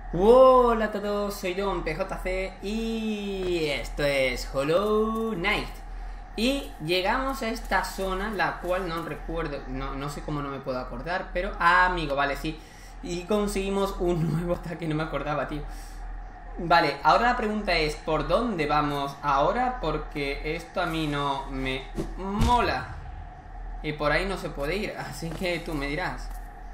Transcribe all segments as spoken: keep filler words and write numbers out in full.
Hola a todos, soy Don P J C y esto es Hollow Knight. Y llegamos a esta zona, la cual no recuerdo, no, no sé cómo no me puedo acordar, pero... Ah, amigo, vale, sí. Y conseguimos un nuevo ataque, no me acordaba, tío. Vale, ahora la pregunta es, ¿por dónde vamos ahora? Porque esto a mí no me mola. Y por ahí no se puede ir, así que tú me dirás.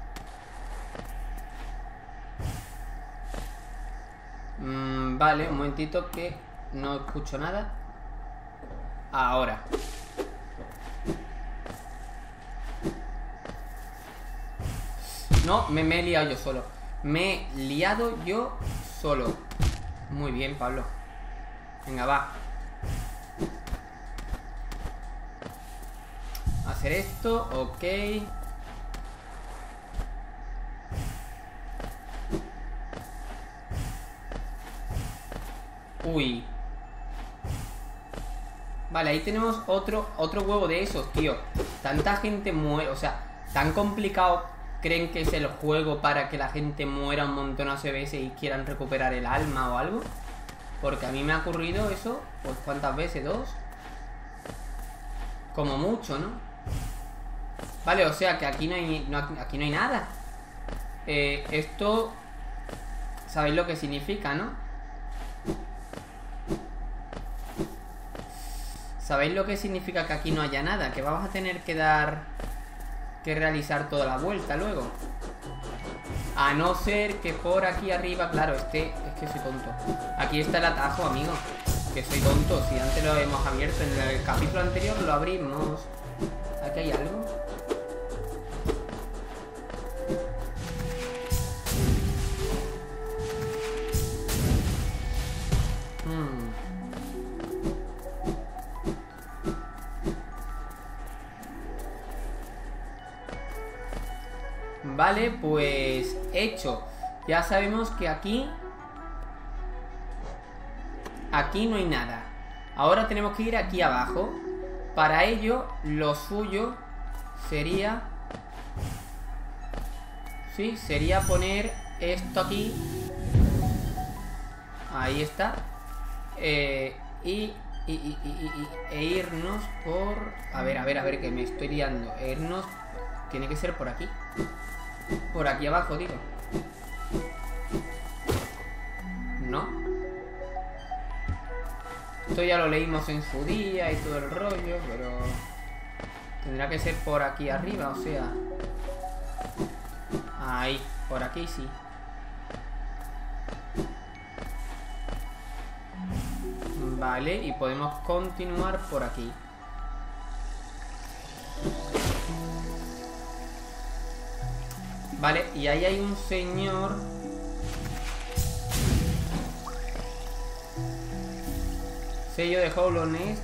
Mm, vale, un momentito que no escucho nada. Ahora. No, me, me he liado yo solo. Me he liado yo solo. Muy bien, Pablo. Venga, va. Hacer esto, ok. Uy. Vale, ahí tenemos otro, otro huevo de esos, tío. Tanta gente muere, o sea, tan complicado creen que es el juego para que la gente muera un montón de veces y quieran recuperar el alma o algo. Porque a mí me ha ocurrido eso, pues ¿cuántas veces? ¿Dos? Como mucho, ¿no? Vale, o sea que aquí no hay, no, aquí no hay nada. Eh, esto... ¿Sabéis lo que significa, no? ¿Sabéis lo que significa que aquí no haya nada? Que vamos a tener que dar... Que realizar toda la vuelta luego. A no ser que por aquí arriba... Claro, este... Es que soy tonto. Aquí está el atajo, amigo. Que soy tonto. Si antes lo hemos abierto. En el capítulo anterior lo abrimos. ¿Aquí hay algo? Hmm... Vale, pues hecho. Ya sabemos que aquí Aquí no hay nada. Ahora tenemos que ir aquí abajo. Para ello, lo suyo sería Sí, sería poner esto aquí. Ahí está. eh, y, y, y, y, y E irnos por... A ver, a ver, a ver, que me estoy liando. E irnos... Tiene que ser por aquí. Por aquí abajo, digo. No. Esto ya lo leímos en su día y todo el rollo, pero... Tendrá que ser por aquí arriba, o sea... Ahí, por aquí sí. Vale, y podemos continuar por aquí. Vale, y ahí hay un señor. Sello de Hollow Knight.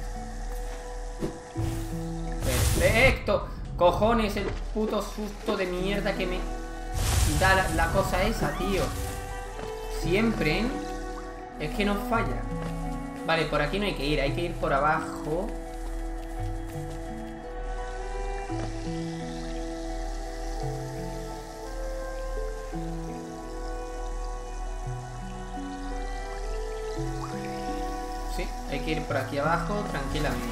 Perfecto. Cojones, el puto susto de mierda que me da la, la cosa esa, tío. Siempre, ¿eh? Es que no falla. Vale, por aquí no hay que ir, hay que ir por abajo. Sí, hay que ir por aquí abajo tranquilamente.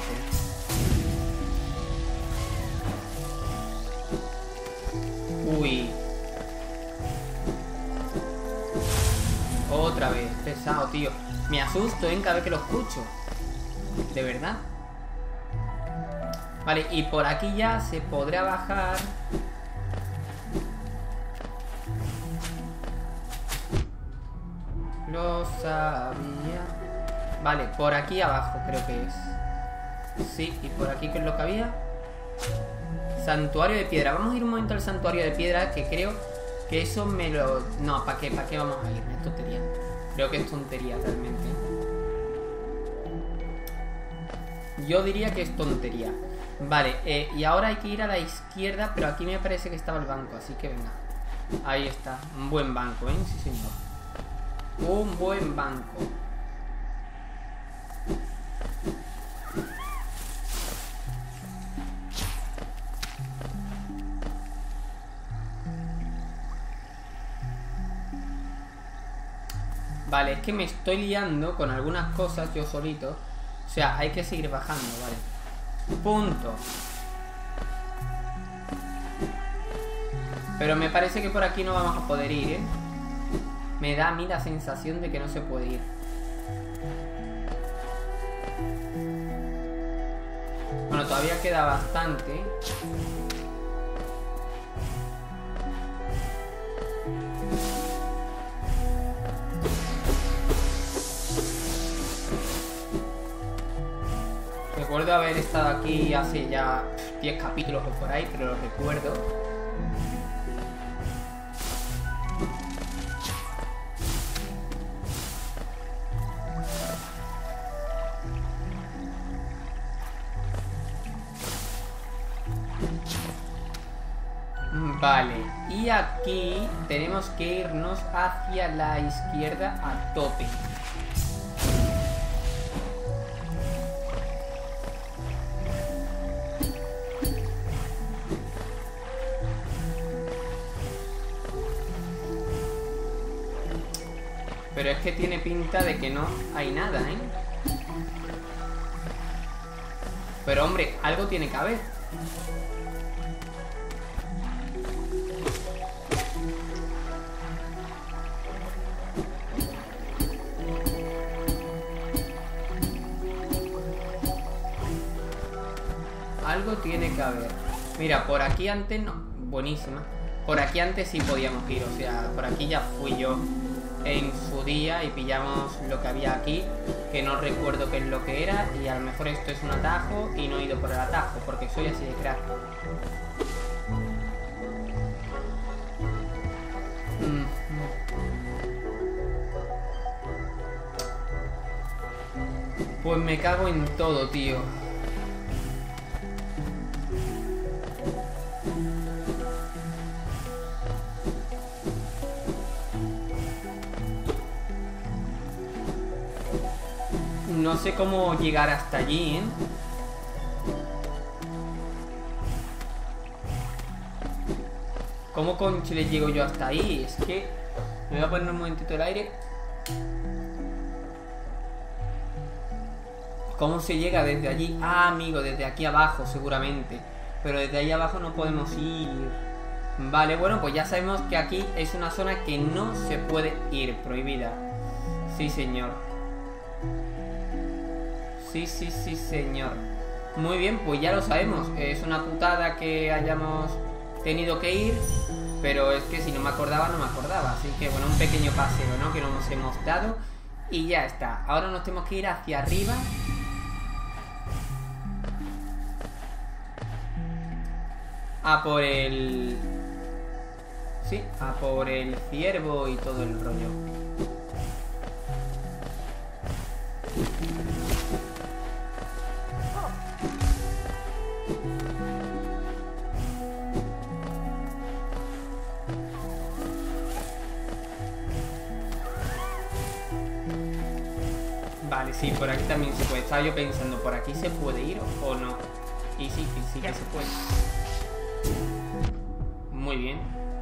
Uy. Otra vez, pesado, tío. Me asusto, ¿eh? Cada vez que lo escucho. De verdad. Vale, y por aquí ya se podrá bajar. Lo sabía. Vale, por aquí abajo creo que es. Sí, y por aquí ¿qué es lo que había? Santuario de piedra. Vamos a ir un momento al santuario de piedra, que creo que eso me lo... No, ¿para qué? ¿Para qué vamos a ir? Es tontería. Creo que es tontería realmente. Yo diría que es tontería. Vale, eh, y ahora hay que ir a la izquierda, pero aquí me parece que estaba el banco, así que venga. Ahí está, un buen banco, ¿eh? Sí, señor. Un buen banco. Vale, es que me estoy liando con algunas cosas yo solito. O sea, hay que seguir bajando, vale. Punto. Pero me parece que por aquí no vamos a poder ir, ¿eh? Me da a mí la sensación de que no se puede ir. Bueno, todavía queda bastante. Recuerdo haber estado aquí hace ya diez capítulos o por ahí, pero lo recuerdo. Vale, y aquí tenemos que irnos hacia la izquierda a tope. Pero es que tiene pinta de que no hay nada, ¿eh? Pero hombre, algo tiene que haber. Algo tiene que haber. Mira, por aquí antes no. Buenísima. Por aquí antes sí podíamos ir. O sea, por aquí ya fui yo en su día y pillamos lo que había aquí, que no recuerdo qué es lo que era, y a lo mejor esto es un atajo y no he ido por el atajo porque soy así de crack. Mm. Pues me cago en todo, tío. No sé cómo llegar hasta allí, ¿eh? ¿Cómo con Chile llego yo hasta ahí? Es que me voy a poner un momentito el aire. ¿Cómo se llega desde allí? Ah, amigo, desde aquí abajo seguramente. Pero desde ahí abajo no podemos ir. Vale, bueno, pues ya sabemos que aquí es una zona que no se puede ir, prohibida. Sí, señor. Sí, sí, sí, señor. Muy bien, pues ya lo sabemos. Es una putada que hayamos tenido que ir, pero es que si no me acordaba, no me acordaba. Así que bueno, un pequeño paseo, ¿no? Que nos hemos dado. Y ya está. Ahora nos tenemos que ir hacia arriba. A por el... Sí, a por el ciervo y todo el rollo. Vale, sí, por aquí también se puede. Estaba yo pensando, ¿por aquí se puede ir o no? Y sí, sí, sí que se puede. Muy bien.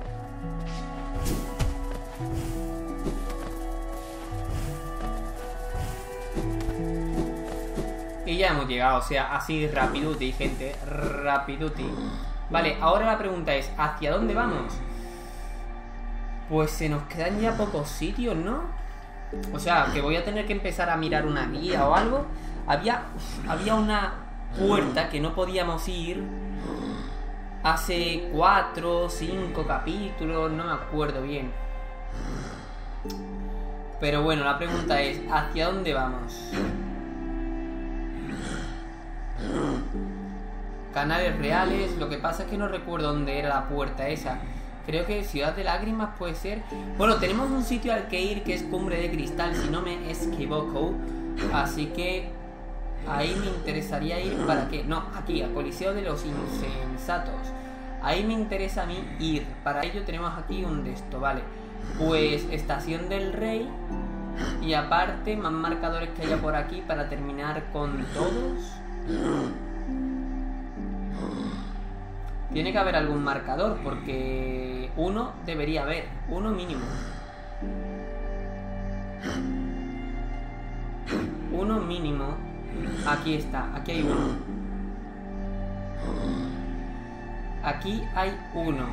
Y ya hemos llegado, o sea, así rapiduti, gente, rapiduti. Vale, ahora la pregunta es, ¿hacia dónde vamos? Pues se nos quedan ya pocos sitios, ¿no? O sea, que voy a tener que empezar a mirar una guía o algo. Había, había una puerta que no podíamos ir hace cuatro, cinco capítulos, no me acuerdo bien. Pero bueno, la pregunta es, ¿hacia dónde vamos? Canales reales, lo que pasa es que no recuerdo dónde era la puerta esa. Creo que Ciudad de Lágrimas puede ser. Bueno, tenemos un sitio al que ir que es Cumbre de Cristal, si no me equivoco. Así que ahí me interesaría ir. ¿Para qué? No, aquí, a Coliseo de los Insensatos. Ahí me interesa a mí ir. Para ello tenemos aquí un de esto, vale. Pues Estación del Rey. Y aparte, más marcadores que haya por aquí para terminar con todos. Tiene que haber algún marcador, porque uno debería haber, uno mínimo. mínimo. Aquí está, aquí hay uno. Aquí hay uno.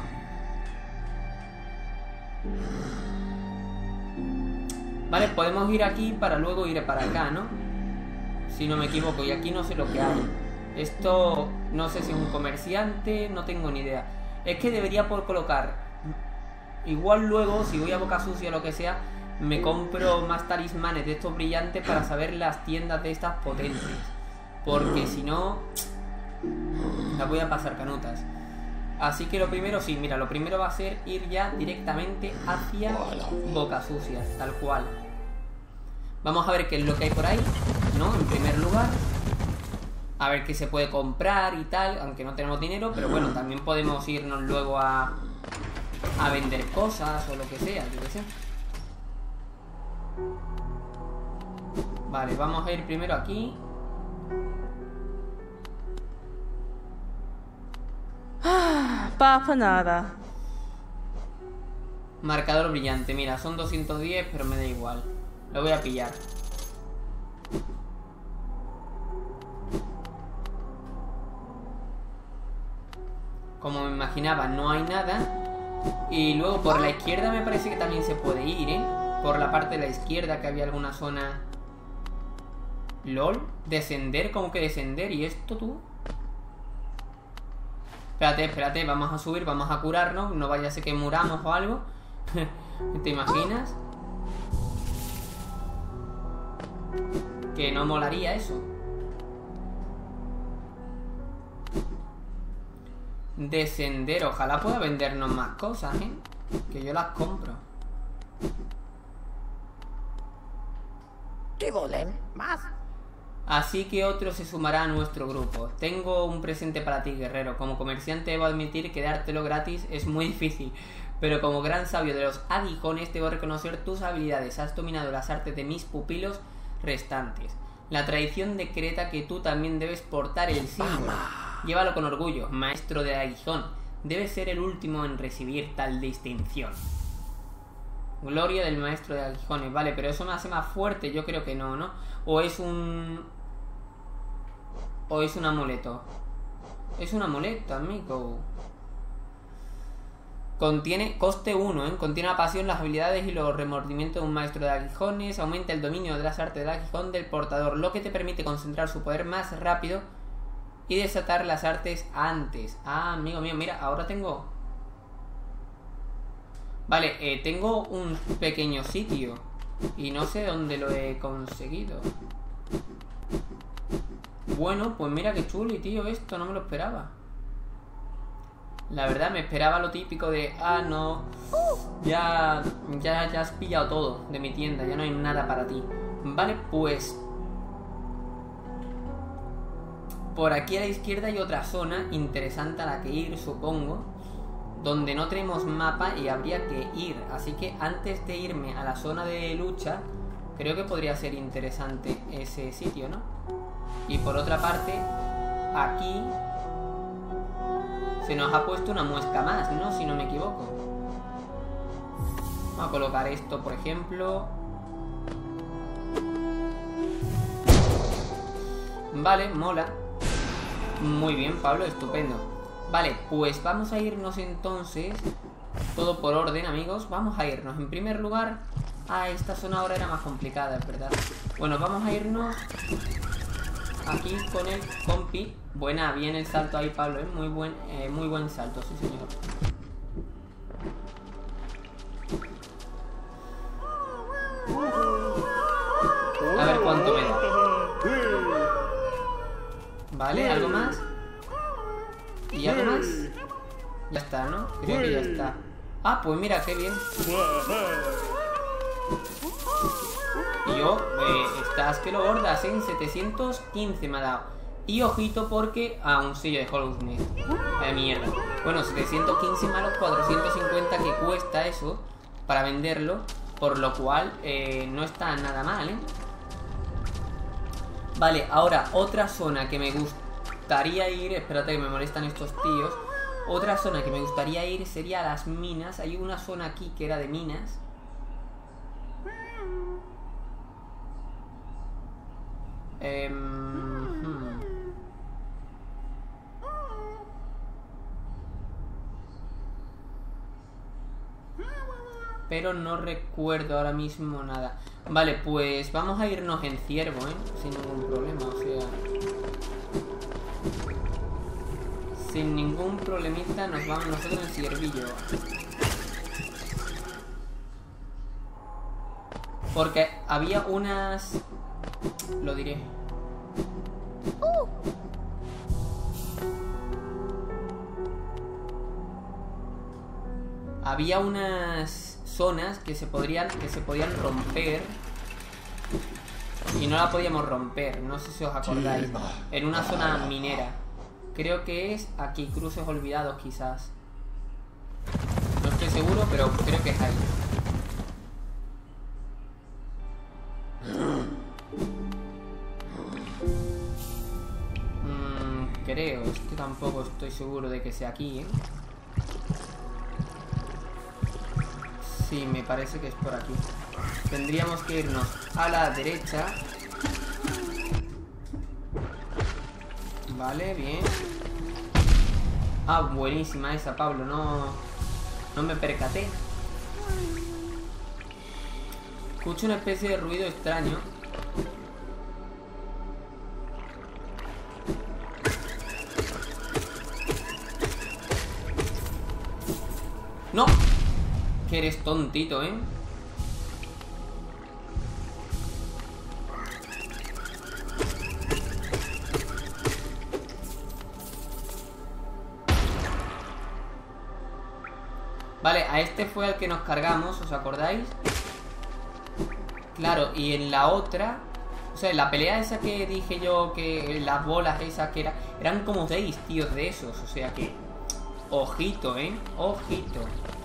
Vale, podemos ir aquí para luego ir para acá, ¿no? Si no me equivoco, y aquí no sé lo que hay. Esto no sé si es un comerciante, no tengo ni idea. Es que debería por colocar. Igual luego, si voy a Boca Sucia o lo que sea, me compro más talismanes de estos brillantes para saber las tiendas de estas potentes. Porque si no, las voy a pasar canutas. Así que lo primero, sí, mira, lo primero va a ser ir ya directamente hacia Boca Sucia, tal cual. Vamos a ver qué es lo que hay por ahí, ¿no? En primer lugar, a ver qué se puede comprar y tal, aunque no tenemos dinero, pero bueno, también podemos irnos luego a, a vender cosas o lo que sea, yo qué sé. Vale, vamos a ir primero aquí. Ah, papa nada. Marcador brillante, mira, son doscientos diez, pero me da igual. Lo voy a pillar. Como me imaginaba, no hay nada. Y luego por la izquierda me parece que también se puede ir, ¿eh? Por la parte de la izquierda, que había alguna zona. ¿Lol? ¿Descender? ¿Cómo que descender? ¿Y esto tú? Espérate, espérate, vamos a subir, vamos a curarnos. No vaya a ser que muramos o algo. ¿Te imaginas? Que no molaría eso. Descender, ojalá pueda vendernos más cosas, ¿eh? Que yo las compro. ¿Qué volen? ¿Más? Así que otro se sumará a nuestro grupo. Tengo un presente para ti, guerrero. Como comerciante debo admitir que dártelo gratis es muy difícil, pero como gran sabio de los aguijones debo reconocer tus habilidades. Has dominado las artes de mis pupilos restantes. La tradición decreta que tú también debes portar el símbolo. Llévalo con orgullo, maestro de aguijón. Debes ser el último en recibir tal distinción. Gloria del maestro de aguijones. Vale, pero eso me hace más fuerte. Yo creo que no, ¿no? O es un... O es un amuleto. Es un amuleto, amigo. Contiene coste uno, ¿eh? Contiene la pasión, las habilidades y los remordimientos de un maestro de aguijones. Aumenta el dominio de las artes del aguijón del portador, lo que te permite concentrar su poder más rápido y desatar las artes antes. Ah, amigo mío, mira, ahora tengo... Vale, eh, tengo un pequeño sitio y no sé dónde lo he conseguido. Bueno, pues mira qué chuli, tío, esto no me lo esperaba. La verdad, me esperaba lo típico de... Ah, no, ya, ya, ya has pillado todo de mi tienda, ya no hay nada para ti. Vale, pues... Por aquí a la izquierda hay otra zona interesante a la que ir, supongo, donde no tenemos mapa y habría que ir. Así que antes de irme a la zona de lucha, creo que podría ser interesante ese sitio, ¿no? Y por otra parte, aquí se nos ha puesto una muesca más, ¿no? Si no me equivoco. Vamos a colocar esto, por ejemplo. Vale, mola. Muy bien, Pablo, estupendo. Vale, pues vamos a irnos entonces. Todo por orden, amigos. Vamos a irnos en primer lugar. Ah, esta zona ahora era más complicada, es verdad. Bueno, vamos a irnos aquí con el compi. Buena, bien el salto ahí, Pablo, ¿eh? Muy buen, eh, muy buen salto, sí señor. A ver cuánto me da. Vale, ¿algo más? ¿Y algo más? Ya está, ¿no? Creo que ya está. Ah, pues mira, qué bien. Y yo, eh, estás que lo gordas, en setecientos quince me ha dado. Y ojito porque... Ah, un sello de Hollow Knight. De mierda. Bueno, setecientos quince más los cuatrocientos cincuenta que cuesta eso para venderlo. Por lo cual, eh, no está nada mal, ¿eh? Vale, ahora, otra zona que me gustaría ir... Espérate que me molestan estos tíos. Otra zona que me gustaría ir sería las minas. Hay una zona aquí que era de minas. Eh, hmm. Pero no recuerdo ahora mismo nada. Vale, pues vamos a irnos en ciervo, ¿eh? Sin ningún problema, o sea... Sin ningún problemita nos vamos nosotros en ciervillo. Porque había unas... Lo diré. Había unas zonas que se podrían que se podían romper y no la podíamos romper. No sé si os acordáis. En una zona minera. Creo que es aquí, cruces olvidados quizás. No estoy seguro, pero creo que es ahí. Mm, creo, es que tampoco estoy seguro de que sea aquí, ¿eh? Sí, me parece que es por aquí. Tendríamos que irnos a la derecha. Vale, bien. Ah, buenísima esa, Pablo. No, no me percaté. Escucho una especie de ruido extraño. ¡No! Que eres tontito, ¿eh? Vale, a este fue al que nos cargamos, ¿os acordáis? Claro, y en la otra... O sea, en la pelea esa que dije yo, que las bolas esas que era, eran como seis tíos de esos, o sea que... Ojito, ¿eh? Ojito.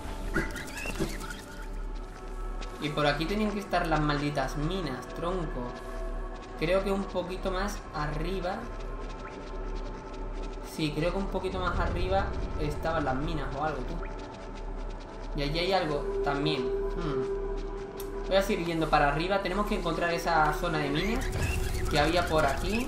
Y por aquí tenían que estar las malditas minas, tronco. Creo que un poquito más arriba... Sí, creo que un poquito más arriba estaban las minas o algo, tú. Y allí hay algo también. Hmm. Voy a seguir yendo para arriba. Tenemos que encontrar esa zona de minas que había por aquí.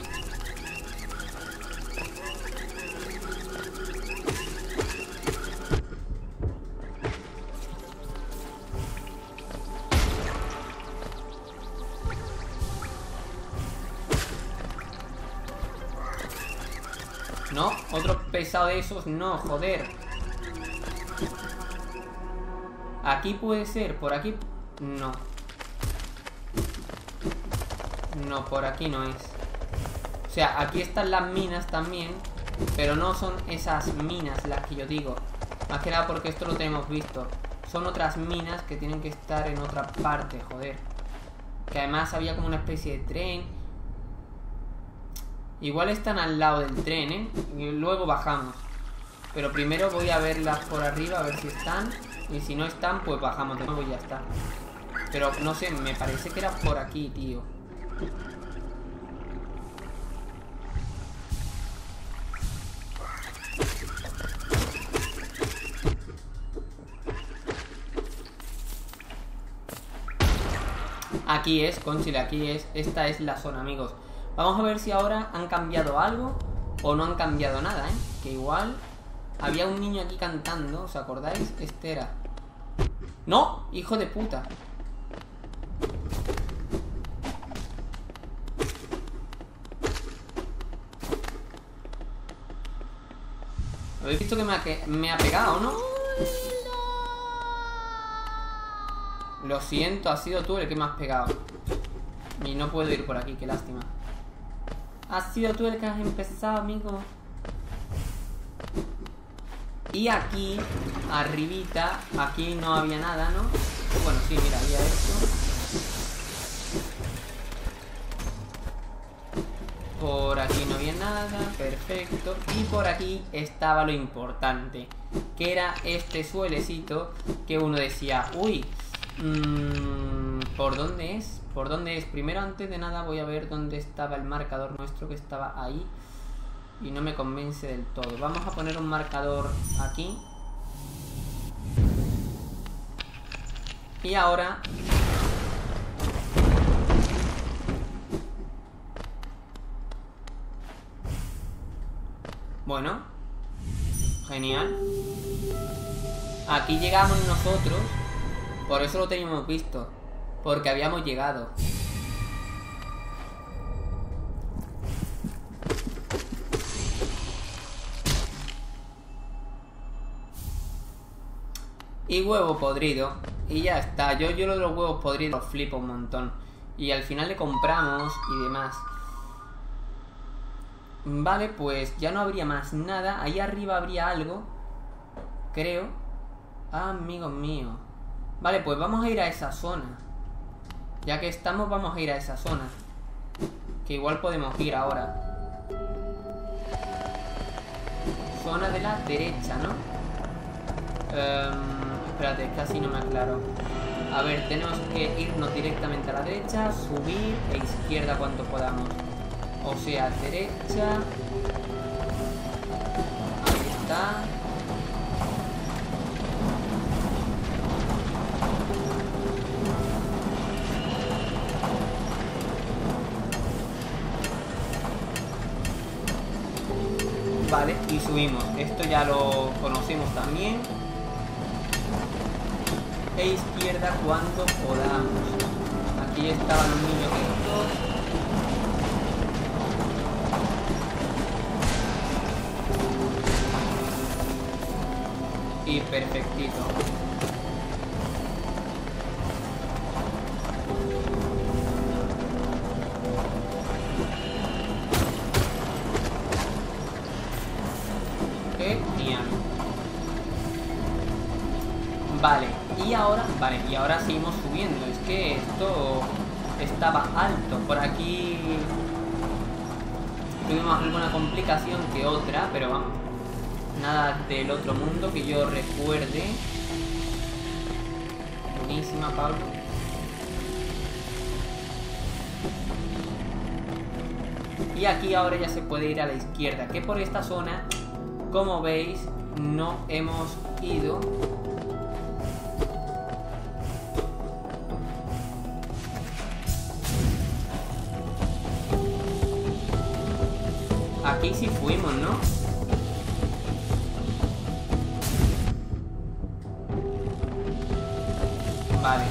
No, otro pesado de esos. No, joder. Aquí puede ser, por aquí... No. No, por aquí no es. O sea, aquí están las minas también, pero no son esas minas las que yo digo. Más que nada porque esto lo tenemos visto. Son otras minas que tienen que estar en otra parte, joder. Que además había como una especie de tren. Igual están al lado del tren, ¿eh? Y luego bajamos. Pero primero voy a verlas por arriba, a ver si están. Y si no están, pues bajamos de nuevo y ya está. Pero no sé, me parece que era por aquí, tío. Aquí es, Conchile, aquí es. Esta es la zona, amigos. Vamos a ver si ahora han cambiado algo o no han cambiado nada, ¿eh? Que igual... Había un niño aquí cantando, ¿os acordáis? Este era... ¡No! ¡Hijo de puta! ¿Habéis visto que me ha, que me ha pegado, no? Lo siento, has sido tú el que me has pegado. Y no puedo ir por aquí, qué lástima. Has sido tú el que has empezado, amigo. Y aquí, arribita, aquí no había nada, ¿no? Bueno, sí, mira, había esto. Por aquí no había nada, perfecto. Y por aquí estaba lo importante, que era este suelecito que uno decía, uy, mmm, ¿por dónde es? ¿Por dónde es? Primero, antes de nada, voy a ver dónde estaba el marcador nuestro, que estaba ahí. Y no me convence del todo. Vamos a poner un marcador aquí. Y ahora... Bueno. Genial. Aquí llegamos nosotros. Por eso lo teníamos visto. Porque habíamos llegado. Y huevo podrido. Y ya está. Yo, yo lo de los huevos podridos los flipo un montón. Y al final le compramos y demás. Vale, pues ya no habría más nada. Ahí arriba habría algo. Creo. Ah, amigos míos. Vale, pues vamos a ir a esa zona. Ya que estamos, vamos a ir a esa zona. Que igual podemos ir ahora. Zona de la derecha, ¿no? Um, espérate, casi no me aclaro. A ver, tenemos que irnos directamente a la derecha, subir e izquierda cuanto podamos. O sea, derecha. Ahí está. Vale, y subimos. Esto ya lo conocemos también. E izquierda cuando podamos. Aquí estaban los niños estos. Y perfectito. Genial. Vale, y ahora, vale, y ahora seguimos subiendo. Es que esto estaba alto. Por aquí tuvimos alguna complicación que otra, pero vamos, nada del otro mundo que yo recuerde. Buenísima, Pablo. Y aquí ahora ya se puede ir a la izquierda, que por esta zona, como veis, no hemos ido. Aquí sí fuimos, ¿no? Vale.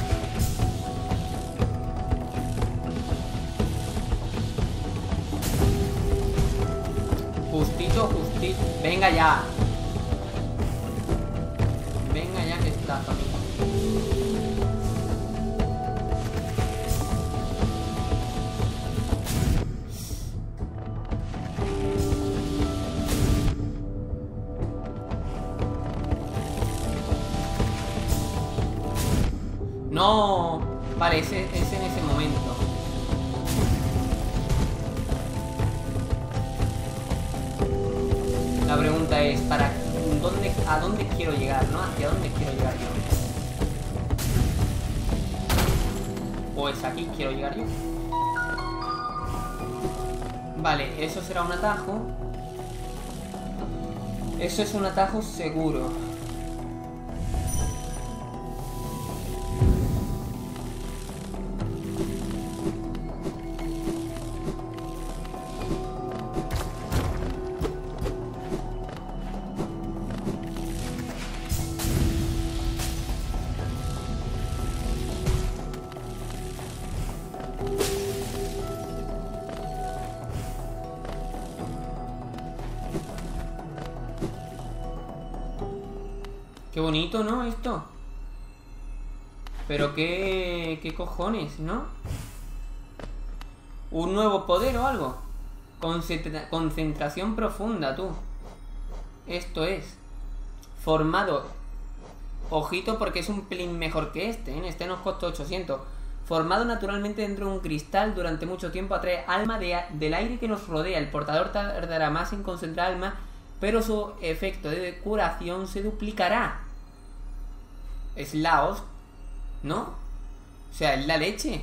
Justito, justito. Venga ya. Venga ya que está, familia. No. Vale, ese es en ese momento. La pregunta es, ¿para dónde, a dónde quiero llegar, no? ¿Hacia dónde quiero llegar yo? Pues aquí quiero llegar yo. Vale, eso será un atajo. Eso es un atajo seguro. Qué bonito, ¿no? Esto. Pero qué... qué cojones, ¿no? Un nuevo poder o algo. Concentra- concentración profunda, tú. Esto es. Formado. Ojito porque es un pelín mejor que este, ¿eh? Este nos costó ochocientos. Formado naturalmente dentro de un cristal durante mucho tiempo, atrae alma de, del aire que nos rodea. El portador tardará más en concentrar alma, pero su efecto de curación se duplicará. Es la os... ¿no? O sea, es la leche.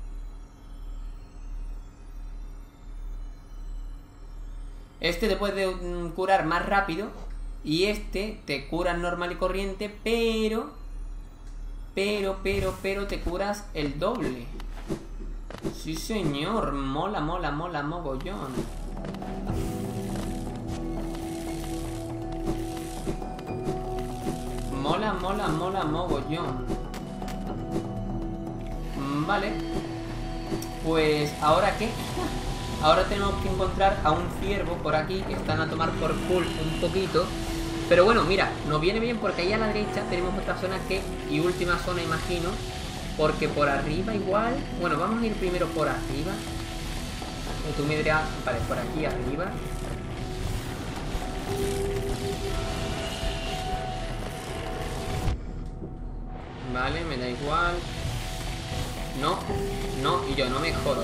Este te puede um, curar más rápido. Y este te cura normal y corriente, pero... Pero, pero, pero te curas el doble. Sí, señor. Mola, mola, mola, mogollón. Mola, mola, mola, mogollón. Vale. Pues, ¿ahora qué? Ahora tenemos que encontrar a un ciervo por aquí, que están a tomar por culo un poquito. Pero bueno, mira, nos viene bien porque ahí a la derecha tenemos otra zona que... Y última zona, imagino. Porque por arriba igual... Bueno, vamos a ir primero por arriba. Y tú me dirás... Vale, por aquí arriba. Vale, me da igual. No, no, y yo no me jodo.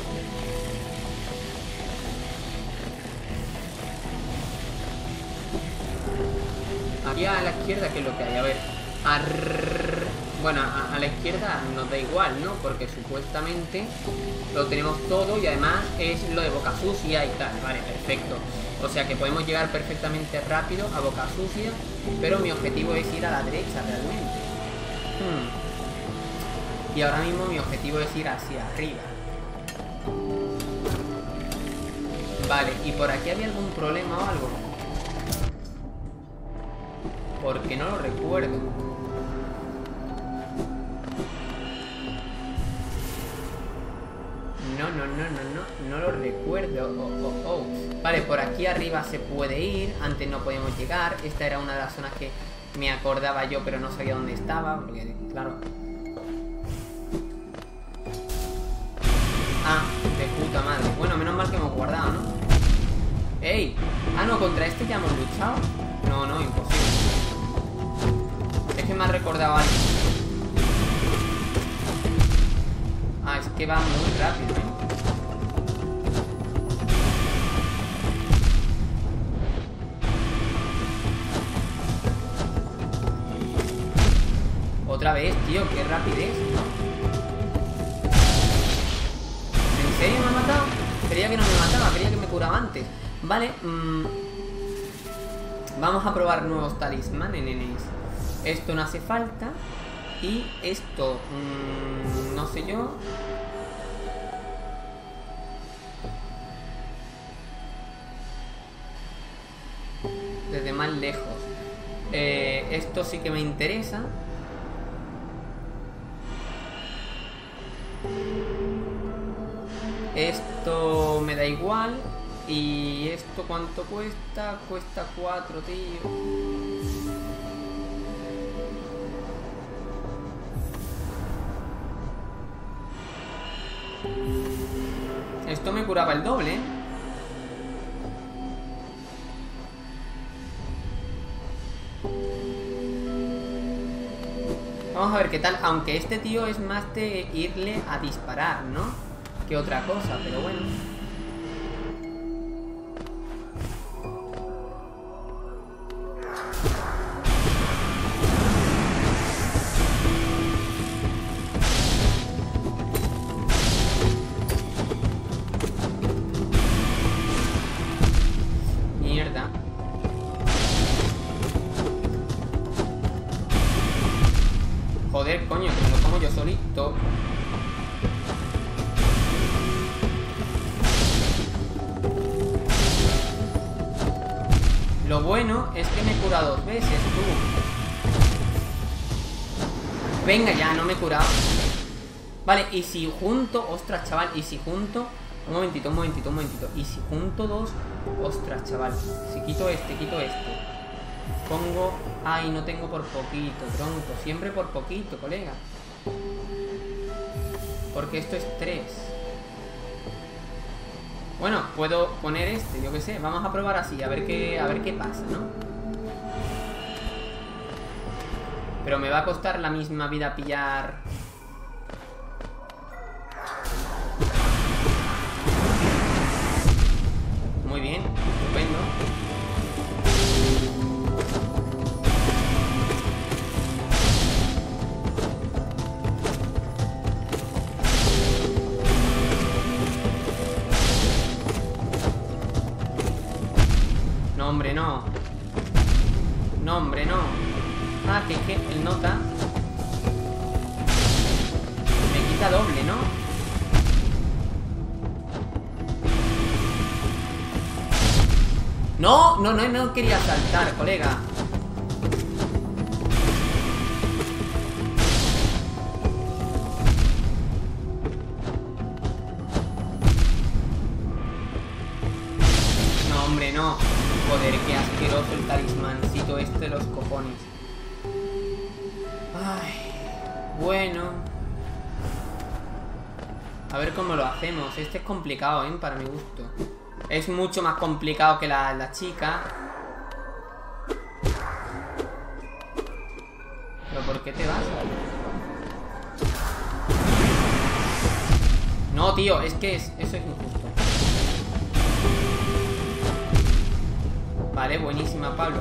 Aquí a la izquierda, ¿qué es lo que hay? A ver. Arrrr. Bueno, a, a la izquierda nos da igual, ¿no? Porque supuestamente lo tenemos todo y además es lo de Boca Sucia y tal. Vale, perfecto. O sea que podemos llegar perfectamente rápido a Boca Sucia, pero mi objetivo es ir a la derecha realmente. Hmm. Y ahora mismo mi objetivo es ir hacia arriba. Vale, ¿y por aquí había algún problema o algo? Porque no lo recuerdo. No, no, no, no, no, no lo recuerdo. Oh, oh, oh. Vale, por aquí arriba se puede ir. Antes no podíamos llegar. Esta era una de las zonas que me acordaba yo, pero no sabía dónde estaba. Porque, claro. Ah, de puta madre. Bueno, menos mal que hemos guardado, ¿no? ¡Ey! Ah, no, contra este ya hemos luchado. No, no, imposible. Es que me ha recordado algo. Ah, es que va muy rápido, ¿eh? Otra vez, tío, qué rapidez, ¿no? ¿En serio me ha matado? Creía que no me mataba, creía que me curaba antes. Vale, mmm... vamos a probar nuevos talismanes, nenes. Esto no hace falta. Y esto, mmm, no sé yo. Desde más lejos. eh, Esto sí que me interesa. Esto me da igual. Y esto cuánto cuesta. Cuesta cuatro, tío. Esto me curaba el doble, ¿eh? Vamos a ver qué tal. Aunque este tío es más de irle a disparar, ¿no? Que otra cosa, pero bueno. Mierda. Joder, coño, que me lo como yo solito. Lo bueno es que me he curado dos veces, tú. Venga ya, no me he curado. Vale, y si junto... Ostras, chaval, y si junto... Un momentito, un momentito, un momentito. Y si junto dos... Ostras, chaval. Si quito este, quito este. Pongo... Ay, no tengo por poquito, tronco. Siempre por poquito, colega. Porque esto es tres. Bueno, puedo poner este, yo qué sé. Vamos a probar así, a ver qué, a ver qué pasa, ¿no? Pero me va a costar la misma vida pillar... Muy bien, estupendo. No, hombre, no. No, hombre, no. Ah, que que el nota me quita doble, ¿no? No, no, no, no quería saltar, colega. Joder, qué asqueroso el talismancito este de los cojones. Ay, bueno. A ver cómo lo hacemos. Este es complicado, ¿eh? Para mi gusto. Es mucho más complicado que la, la chica. ¿Pero por qué te vas? No, tío, es que es, eso es injusto. Vale, buenísima, Pablo.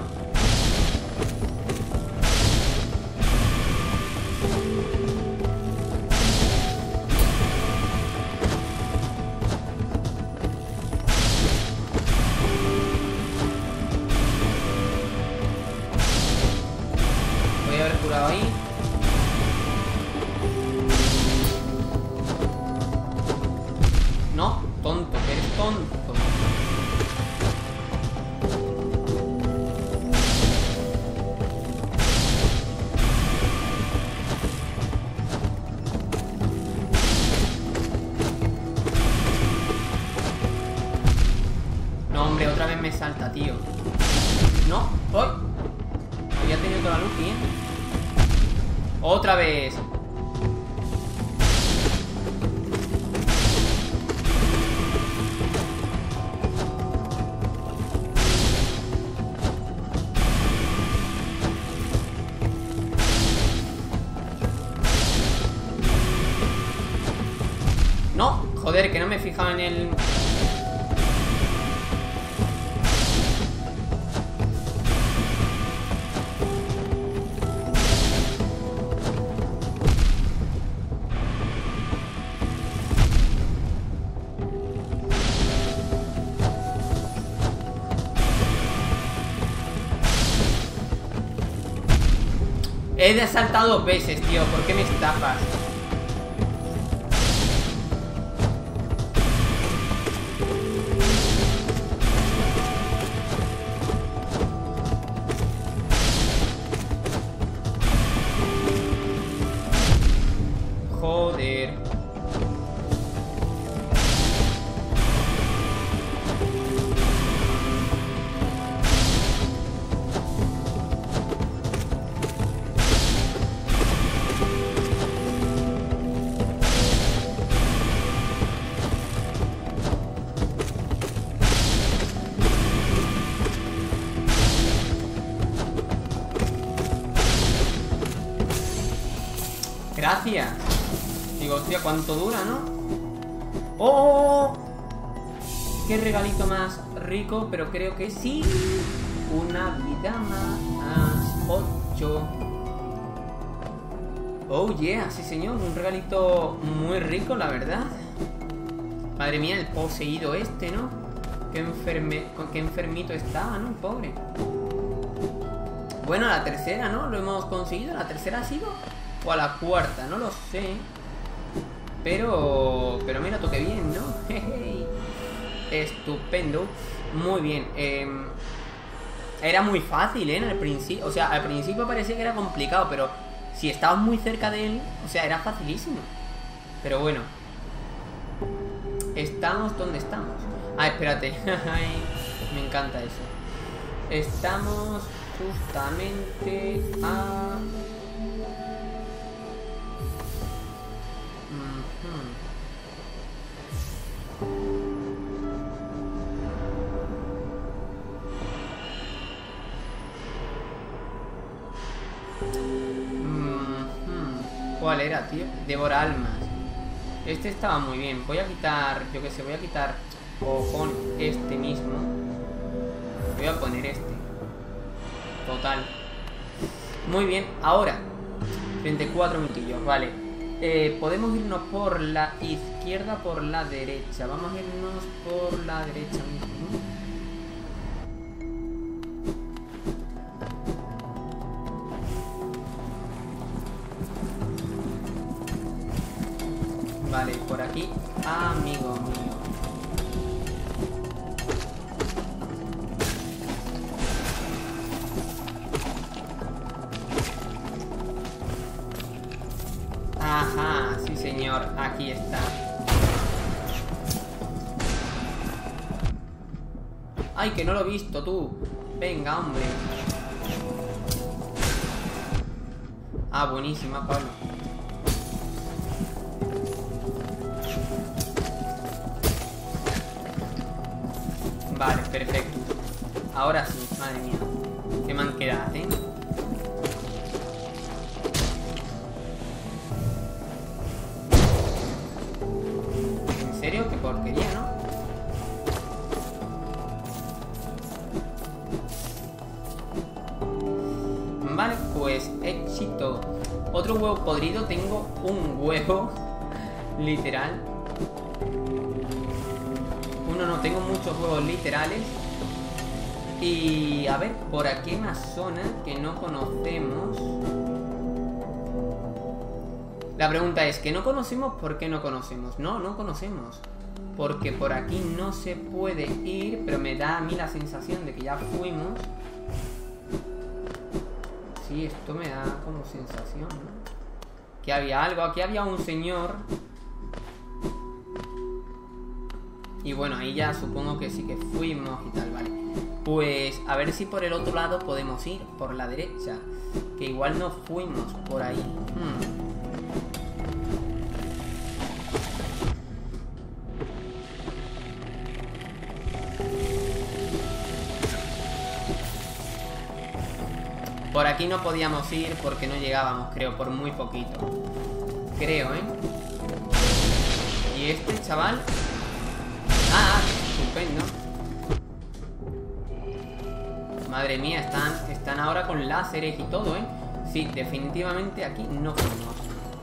Voy a haber curado ahí. No, tonto, que eres tonto. Hombre, otra vez me salta, tío. No, hoy había tenido toda la luz bien. Otra vez. No, joder, que no me he fijado en el... He saltado dos veces, tío. ¿Por qué me estafas? Joder. Gracias. Digo, hostia, ¿cuánto dura, no? ¡Oh! Qué regalito más rico, pero creo que sí. Una vida más. Ocho. Oh, yeah, sí, señor. Un regalito muy rico, la verdad. Madre mía, el poseído este, ¿no? Qué, enferme... Qué enfermito estaba, ¿no? Pobre. Bueno, la tercera, ¿no? Lo hemos conseguido. ¿La tercera ha sido? O a la cuarta, no lo sé. Pero... Pero mira tú qué bien, ¿no? Estupendo. Muy bien. eh, Era muy fácil, ¿eh? Al principio. O sea, al principio parecía que era complicado, pero si estabas muy cerca de él, o sea, era facilísimo. Pero bueno. Estamos donde estamos. Ah, espérate. Me encanta eso. Estamos justamente a... ¿Cuál era, tío? Devora almas. Este estaba muy bien. Voy a quitar, yo que sé, voy a quitar cojón este mismo. Voy a poner este. Total. Muy bien, ahora treinta y cuatro minutillos, vale. eh, Podemos irnos por la izquierda, por la derecha. Vamos a irnos por la derecha mismo. Vale, por aquí, amigo mío. Ajá, sí señor, aquí está. Ay, que no lo he visto, tú. Venga, hombre. Ah, buenísima, Pablo. Vale, perfecto. Ahora sí, madre mía. Qué manquedad, ¿eh? ¿En serio? Qué porquería, ¿no? Vale, pues éxito. Otro huevo podrido. Tengo un huevo. Literal. Uno no, tengo muchos huevos literales. Y a ver, por aquí hay más zonas que no conocemos. La pregunta es, ¿que no conocemos? ¿Por qué no conocemos? No, no conocemos. Porque por aquí no se puede ir, pero me da a mí la sensación de que ya fuimos. Sí, esto me da como sensación, ¿no? Que había algo, aquí había un señor. Y bueno, ahí ya supongo que sí que fuimos y tal, vale. Pues a ver si por el otro lado podemos ir, por la derecha. Que igual no fuimos por ahí. Hmm. Por aquí no podíamos ir porque no llegábamos, creo, por muy poquito. Creo, ¿eh? Y este chaval... Ah, estupendo. Madre mía, están, están ahora con láseres y todo, ¿eh? Sí, definitivamente aquí no fuimos.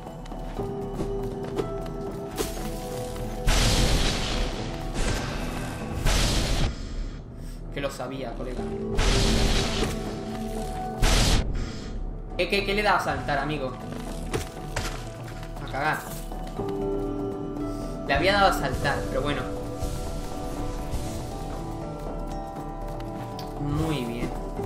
Que lo sabía, colega. ¿Qué, qué, qué le da a saltar, amigo? A cagar. Le había dado a saltar, pero bueno. Muy bien.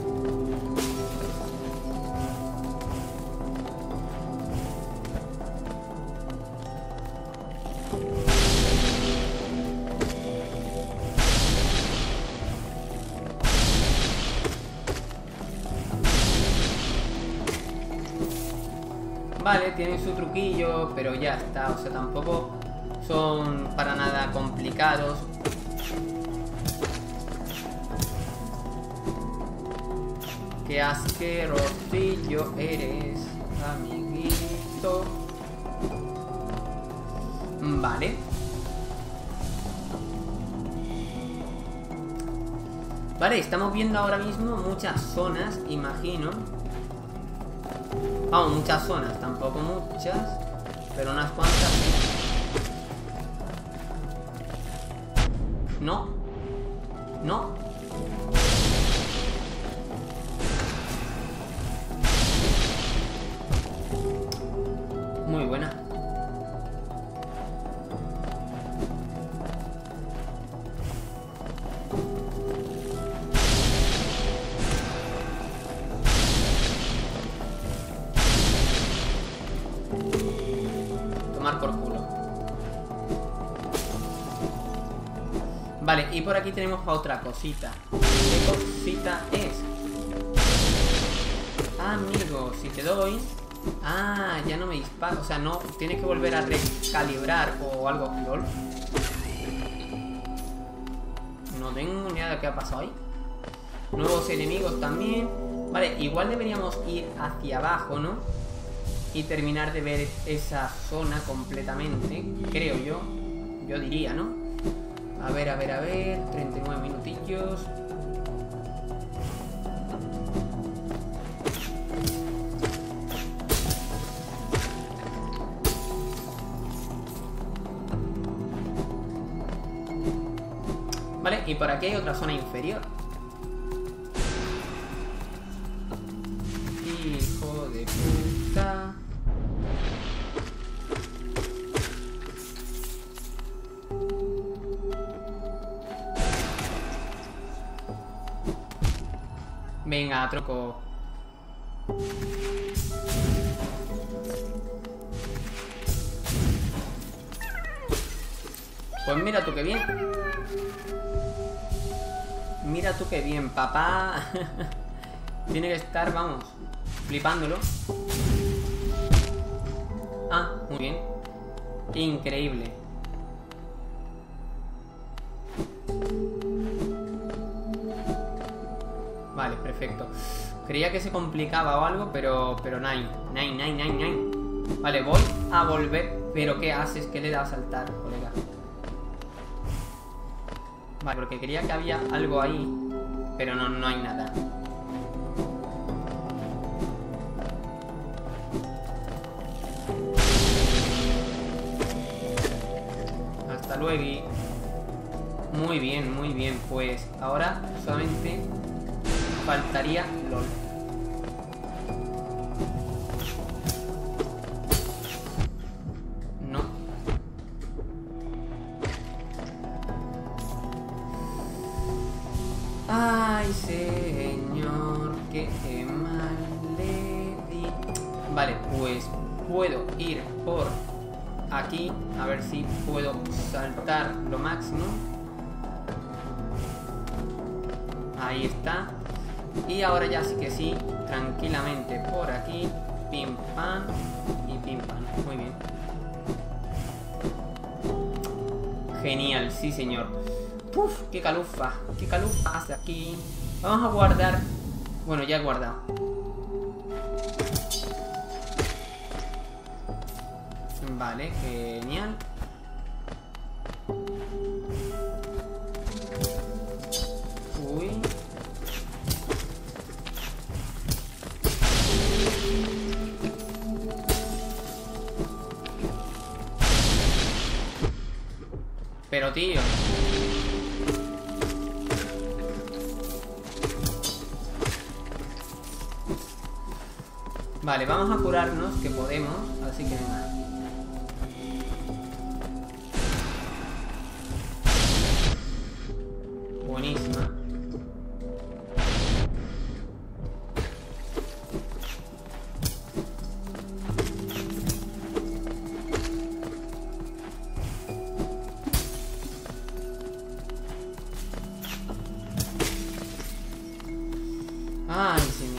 Vale, tienen su truquillo, pero ya está. O sea, tampoco son para nada complicados. Qué asquerosillo eres, amiguito. Vale. Vale, estamos viendo ahora mismo muchas zonas, imagino. Vamos, muchas zonas, tampoco muchas, pero unas cuantas. No. No. Muy buena. Tomar por culo. Vale, y por aquí tenemos otra cosita. ¿Qué cosita es? Amigo, si te doy... Ah, ya no me dispara. O sea, no, tienes que volver a recalibrar o algo. ¿Lol? No tengo ni idea de qué ha pasado ahí. Nuevos enemigos también. Vale, igual deberíamos ir hacia abajo, ¿no? Y terminar de ver esa zona completamente. Creo yo. Yo diría, ¿no? A ver, a ver, a ver. treinta y nueve minutillos. Vale, y por aquí hay otra zona inferior. Hijo de puta. Venga, troco. Pues mira tú qué bien. Mira tú qué bien, papá. Tiene que estar, vamos, flipándolo. Ah, muy bien. Increíble. Vale, perfecto. Creía que se complicaba o algo, pero pero nine, nine, nine, nine, nine. Vale, voy a volver. Pero ¿qué haces? ¿Qué le da a saltar, colega? Vale, porque creía que había algo ahí, pero no, no hay nada. Hasta luego. Muy bien, muy bien. Pues ahora solamente faltaría LOL. No. Ay, señor, qué mal le di. Vale, pues puedo ir por aquí. A ver si puedo saltar lo máximo. Ahí está. Y ahora ya sí que sí, tranquilamente por aquí. Pim pam y pim pam. Muy bien. Genial, sí señor. Uf, qué calufa, qué calufa hace aquí. Vamos a guardar. Bueno, ya he guardado. Vale, genial. Uy. Pero tío. Vale, vamos a curarnos, que podemos. Así que venga. Buenísima. Ay, señor.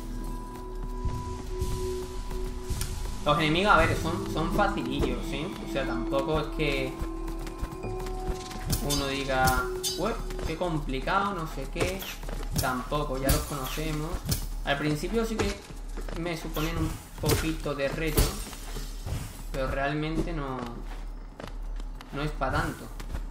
Los enemigos, a ver, son, son facilillos, ¿sí? O sea, tampoco es que uno diga, uy, qué complicado, no sé qué. Tampoco, ya los conocemos. Al principio sí que me suponen un poquito de reto, pero realmente no, no es para tanto.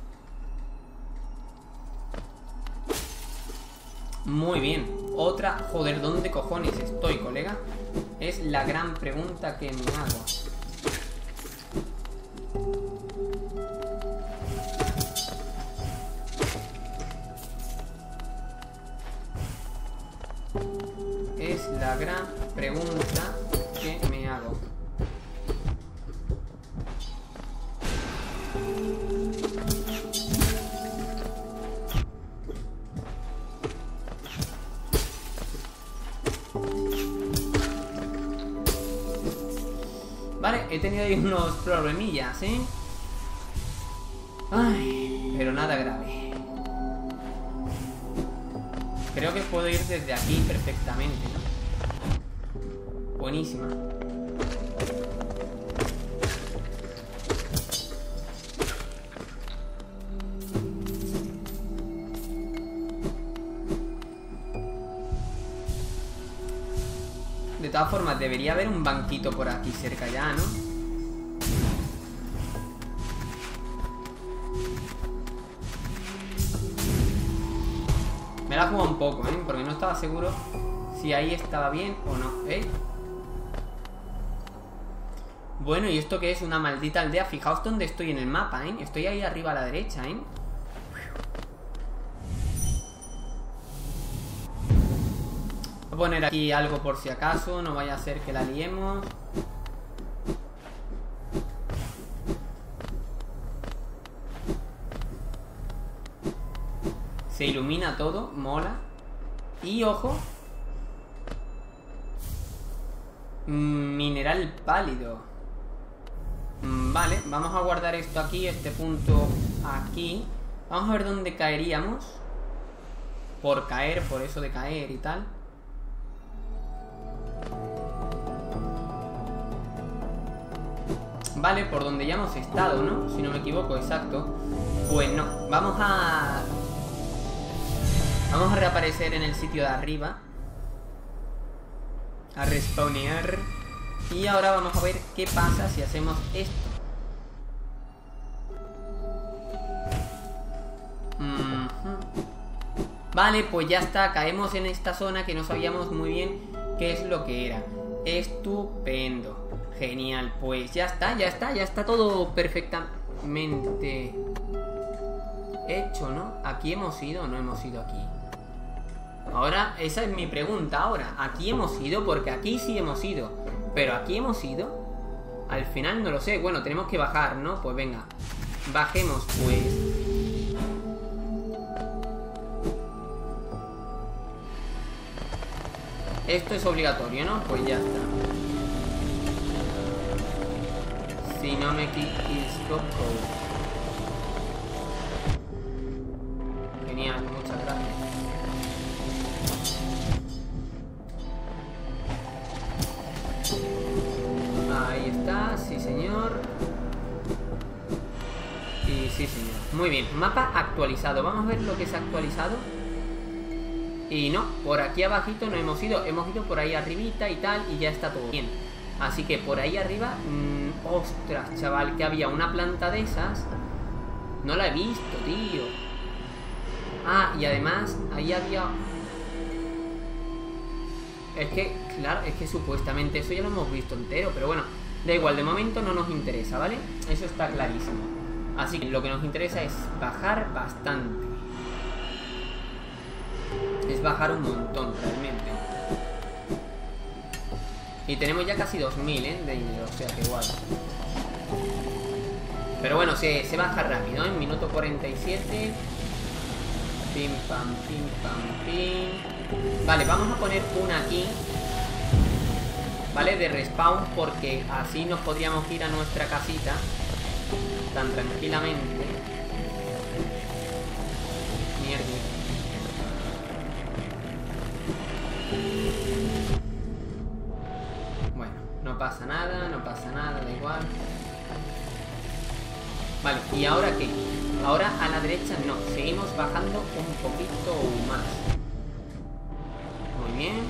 Muy bien. Otra, joder, ¿dónde cojones estoy, colega? Es la gran pregunta que me hago. Es la gran pregunta que me hago. Vale, he tenido ahí unos problemillas, ¿eh? Ay, pero nada grave. Creo que puedo ir desde aquí perfectamente, ¿no? Buenísima. De todas formas, debería haber un banquito por aquí cerca ya, ¿no? Me la he jugado un poco, ¿eh? Porque no estaba seguro si ahí estaba bien o no, ¿eh? Bueno, ¿y esto qué es? Una maldita aldea. Fijaos dónde estoy en el mapa, ¿eh? Estoy ahí arriba a la derecha, ¿eh? Voy a poner aquí algo por si acaso. No vaya a ser que la liemos. Se ilumina todo, mola. Y ojo, mineral pálido. Vale, vamos a guardar esto aquí, este punto aquí. Vamos a ver dónde caeríamos. por caer, por eso de caer y tal. Vale, por donde ya hemos estado, ¿no? Si no me equivoco, exacto. Pues no, vamos a... Vamos a reaparecer en el sitio de arriba. A respawnear. Y ahora vamos a ver qué pasa si hacemos esto. Mm-hmm. Vale, pues ya está. Caemos en esta zona que no sabíamos muy bien qué es lo que era. Estupendo. Genial, pues ya está, ya está, ya está todo perfectamente hecho, ¿no? ¿Aquí hemos ido o no hemos ido aquí? Ahora, esa es mi pregunta ahora. ¿Aquí hemos ido? Porque aquí sí hemos ido. ¿Pero aquí hemos ido? Al final no lo sé. Bueno, tenemos que bajar, ¿no? Pues venga, bajemos, pues. Esto es obligatorio, ¿no? Pues ya está. Si no me equivoco. Genial, muchas gracias. Ahí está, sí señor. Y sí señor. Muy bien, mapa actualizado. Vamos a ver lo que se ha actualizado. Y no, por aquí abajito no hemos ido. Hemos ido por ahí arribita y tal. Y ya está todo bien. Así que por ahí arriba... Mmm, ostras, chaval, que había una planta de esas. No la he visto, tío. Ah, y además ahí había... Es que, claro, es que supuestamente eso ya lo hemos visto entero. Pero bueno, da igual, de momento no nos interesa, ¿vale? Eso está clarísimo. Así que lo que nos interesa es bajar bastante. Es bajar un montón, realmente. Y tenemos ya casi dos mil, ¿eh? De dinero, o sea que igual. Pero bueno, se, se baja rápido, ¿eh? En minuto cuarenta y siete. Pim, pam, pim, pam, pim. Vale, vamos a poner una aquí. Vale, de respawn, porque así nos podríamos ir a nuestra casita tan tranquilamente. Mierda. Bueno, no pasa nada, no pasa nada, da igual. Vale, ¿y ahora qué? Ahora a la derecha no, seguimos bajando un poquito más. Muy bien.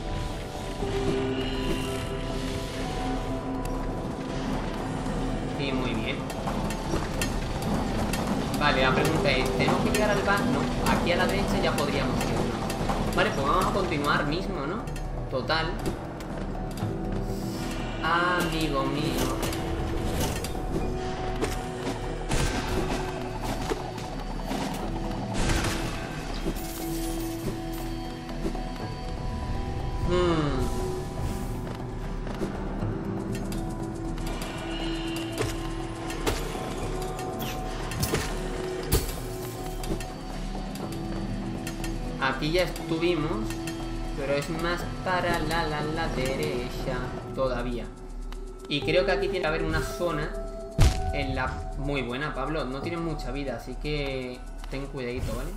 Sí, muy bien. Vale, la pregunta es, ¿tenemos que llegar al bar? No, aquí a la derecha ya podríamos irnos. Vale, pues vamos a continuar mismo, ¿no? Total. Amigo mío. Hmm. Aquí ya estuvimos, pero es más para la, la, la derecha todavía. Y creo que aquí tiene que haber una zona en la... Muy buena, Pablo. No tiene mucha vida, así que ten cuidadito, ¿vale?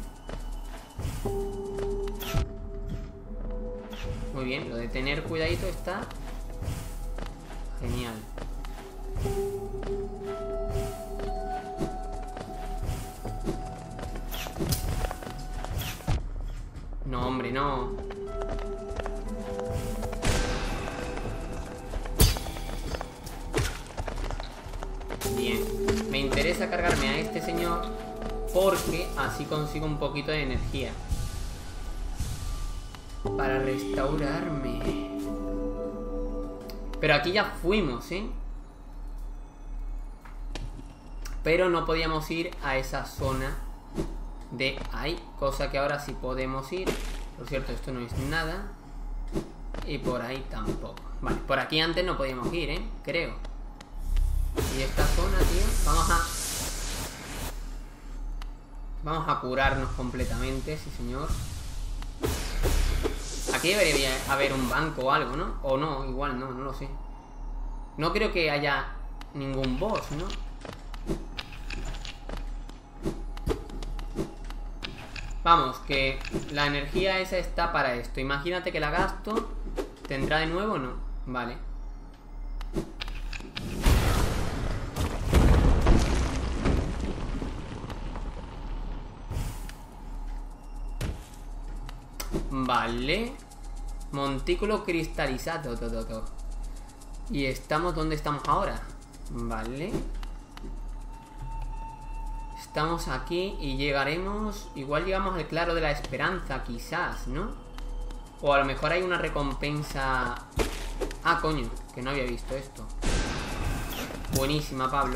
Muy bien, lo de tener cuidadito está genial. No, hombre, no. Bien, me interesa cargarme a este señor porque así consigo un poquito de energía para restaurarme. Pero aquí ya fuimos, ¿eh? Pero no podíamos ir a esa zona de ahí, cosa que ahora sí podemos ir. Por cierto, esto no es nada. Y por ahí tampoco. Vale, por aquí antes no podíamos ir, ¿eh? Creo. Y esta zona, tío, vamos a... Vamos a curarnos completamente, sí señor. Aquí debería haber un banco o algo, ¿no? O no, igual no, no lo sé. No creo que haya ningún boss, ¿no? Vamos, que la energía esa está para esto. Imagínate que la gasto. ¿Tendrá de nuevo o no? Vale. Vale. Montículo cristalizado. Todo, todo. Y estamos donde estamos ahora. Vale. Estamos aquí y llegaremos... Igual llegamos al claro de la esperanza, quizás, ¿no? O a lo mejor hay una recompensa... Ah, coño, que no había visto esto. Buenísima, Pablo.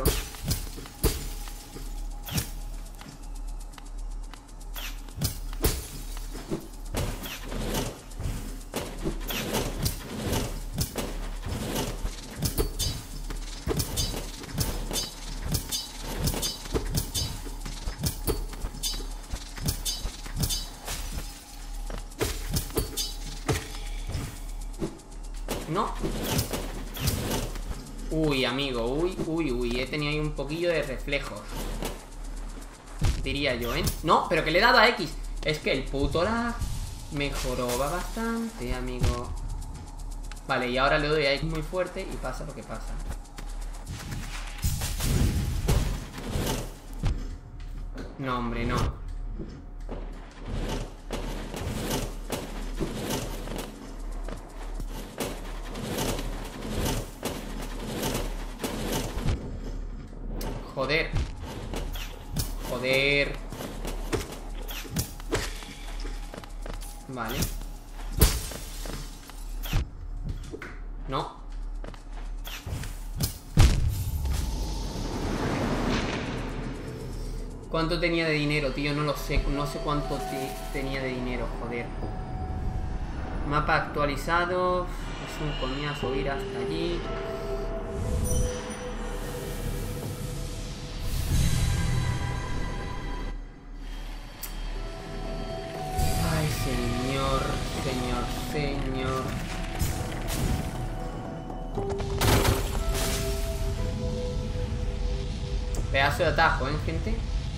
No. Uy, amigo, uy, uy, uy. He tenido ahí un poquillo de reflejos, diría yo, ¿eh? No, pero que le he dado a X. Es que el puto lag mejoró bastante, amigo. Vale, y ahora le doy a X muy fuerte y pasa lo que pasa. No, hombre, no. Joder. Joder. Vale. No. ¿Cuánto tenía de dinero, tío? No lo sé. No sé cuánto te tenía de dinero, joder. Mapa actualizado. Es un coñazo ir hasta allí. Señor, señor, señor. Pedazo de atajo, ¿eh, gente?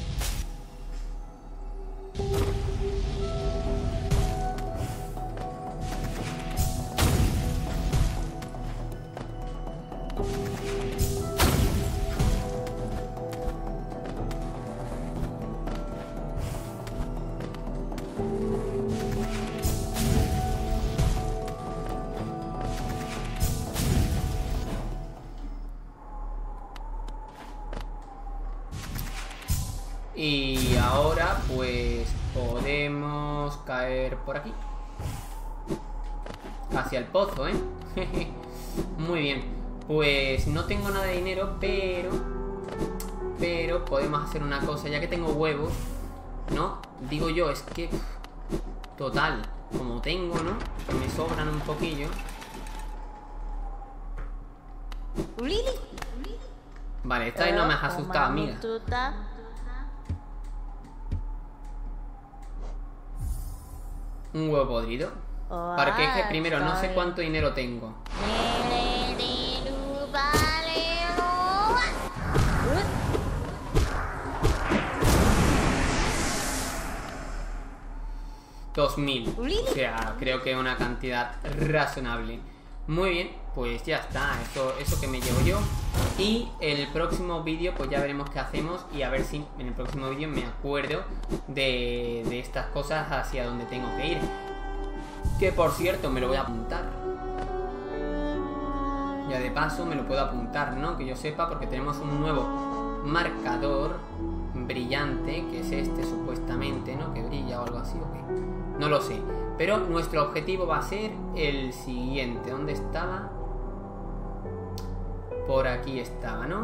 Y ahora pues podemos caer por aquí hacia el pozo, ¿eh? Muy bien. Pues no tengo nada de dinero, pero Pero podemos hacer una cosa. Ya que tengo huevos, ¿no? Digo yo, es que total, como tengo, ¿no? Que me sobran un poquillo. Vale, esta vez no me has asustado, amiga. Un huevo podrido. Porque es que primero no sé cuánto dinero tengo. dos mil. O sea, creo que es una cantidad razonable. Muy bien, pues ya está. Eso, eso que me llevo yo. Y el próximo vídeo pues ya veremos qué hacemos. Y a ver si en el próximo vídeo me acuerdo de, de estas cosas hacia donde tengo que ir. Que por cierto me lo voy a apuntar. Ya de paso me lo puedo apuntar, ¿no? Que yo sepa, porque tenemos un nuevo marcador brillante, que es este supuestamente, ¿no? Que brilla o algo así, ¿o qué? No lo sé. Pero nuestro objetivo va a ser el siguiente. ¿Dónde estaba? Por aquí estaba, ¿no?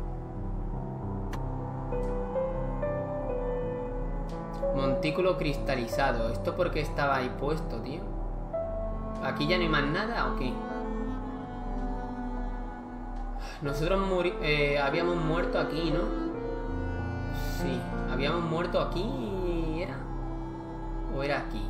Montículo cristalizado. ¿Esto por qué estaba ahí puesto, tío? ¿Aquí ya no hay más nada o qué? Nosotros eh, habíamos muerto aquí, ¿no? Sí, habíamos muerto aquí. ¿Era? ¿O era aquí?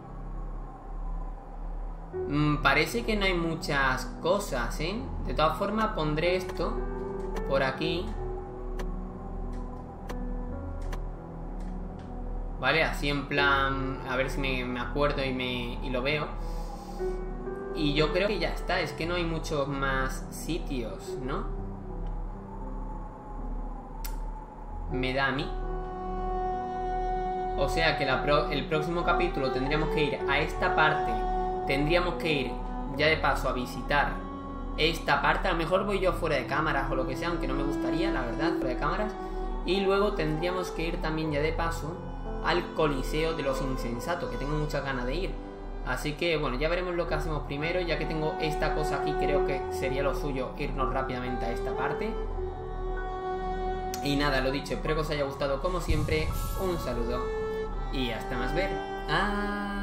Mm, parece que no hay muchas cosas, ¿eh? De todas formas pondré esto por aquí. ¿vale? Así en plan, a ver si me, me acuerdo y, me, y lo veo. Y yo creo que ya está, es que no hay muchos más sitios, ¿no? Me da a mí. O sea que la pro, el próximo capítulo tendríamos que ir a esta parte. Tendríamos que ir ya de paso a visitar esta parte. A lo mejor voy yo fuera de cámaras o lo que sea, aunque no me gustaría, la verdad, fuera de cámaras. Y luego tendríamos que ir también ya de paso al Coliseo de los Insensatos, que tengo muchas ganas de ir. Así que bueno, ya veremos lo que hacemos primero. Ya que tengo esta cosa aquí, creo que sería lo suyo irnos rápidamente a esta parte. Y nada, lo dicho, espero que os haya gustado como siempre. Un saludo y hasta más ver. ¡Adiós!